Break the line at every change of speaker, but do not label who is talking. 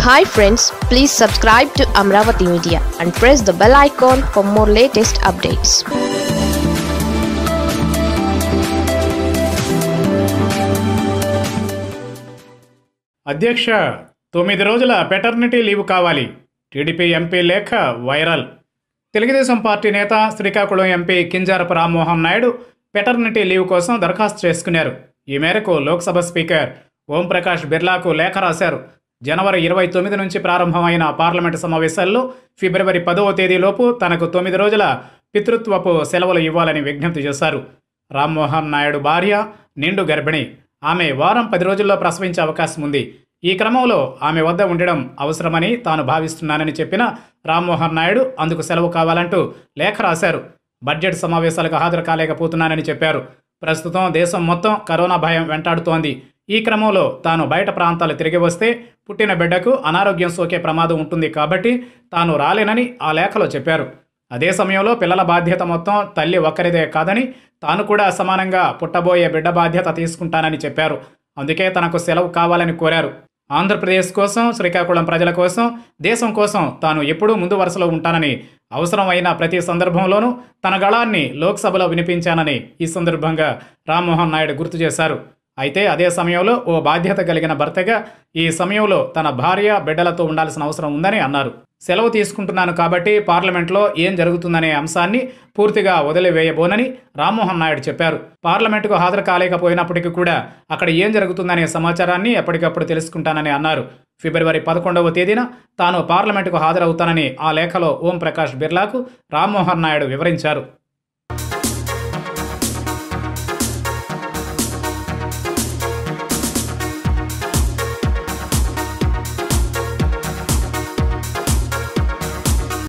Hi friends, please subscribe to Amaravathi Media and press the bell icon for more latest updates.
అధ్యక్ష 9 రోజుల paternity leave కావాలి. TDP MP లేఖ viral. Telugu Desam party నేత Srikakulam MP Kinjarapu Rammohan Naidu paternity leave కోసం దరఖాస్తు చేసుకున్నారు. ఈ మేరకు లోక్సభ స్పీకర్ ఓంప్రకాష్ బిర్లాకు లేఖ రాశారు. జనవరి 29 నుంచి ప్రారంభమైన పార్లమెంటు సమావేశాల్లో ఫిబ్రవరి 10వ తేదీలోపు తనకు 9 రోజుల పితృత్వపు సెలవులు ఇవ్వాలని విజ్ఞప్తి చేశారు. రామ్మోహన్ నాయుడు భార్య నిండు గర్భిణి. ఆమె వారం 10 రోజుల్లో ప్రసవించే అవకాశం ఉంది. ఈ క్రమంలో ఆమె వద్ద ఉండడం అవసరమని తాను భావిస్తున్నానని చెప్పిన రామ్మోహన్ నాయుడు అందుకు సెలవు కావాలంటూ లేఖ రాశారు. బడ్జెట్ సమావేశాలకు హాజరు కాలేకపోతున్నానని చెప్పారు. ప్రస్తుతం దేశం మొత్తం కరోనా భయం వెంటాడుతోంది. ఈ క్రమంలో తాను బయట ప్రాంతాలు తిరిగి వస్తే పుట్టిన బిడ్డకు అనారోగ్యం సోకే ప్రమాదం ఉంటుంది కాబట్టి తాను రాలేనని ఆ లేఖలో చెప్పారు. అదే సమయంలో పిల్లల బాధ్యత మొత్తం తల్లి ఒక్కరిదే కాదని తాను కూడా సమానంగా పుట్టబోయే బిడ్డ బాధ్యత తీసుకుంటానని చెప్పారు. అందుకే తనకు సెలవు కావాలని కోరారు. ఆంధ్రప్రదేశ్ కోసం, శ్రీకాకుళం ప్రజల కోసం, దేశం కోసం తాను ఎప్పుడూ ముందు వరుసలో ఉంటానని, అవసరమైన ప్రతి సందర్భంలోనూ తన గళాన్ని లోక్సభలో వినిపించానని ఈ సందర్భంగా రామ్మోహన్ నాయుడు గుర్తు చేశారు. అయితే అదే సమయంలో ఓ బాధ్యత కలిగిన భర్తగా ఈ సమయంలో తన భార్య బిడ్డలతో ఉండాల్సిన అవసరం ఉందని అన్నారు. సెలవు తీసుకుంటున్నాను కాబట్టి పార్లమెంట్లో ఏం జరుగుతుందనే అంశాన్ని పూర్తిగా వదిలివేయబోనని రామ్మోహన్ నాయుడు చెప్పారు. పార్లమెంటుకు హాజరు కాలేకపోయినప్పటికీ కూడా అక్కడ ఏం జరుగుతుందనే సమాచారాన్ని ఎప్పటికప్పుడు తెలుసుకుంటానని అన్నారు. ఫిబ్రవరి 11వ తేదీన తాను పార్లమెంటుకు హాజరవుతానని ఆ లేఖలో ఓంప్రకాష్ బిర్లాకు రామ్మోహన్ నాయుడు వివరించారు.